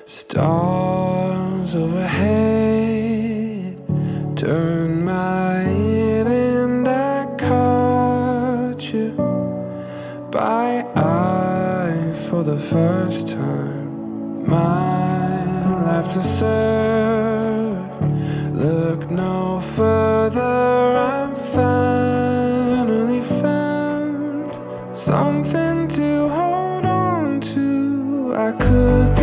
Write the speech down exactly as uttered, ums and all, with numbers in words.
Stars overhead turn my head, and I caught you by eye for the first time. My life to serve, look no further. I'm finally found something to hold on to. I could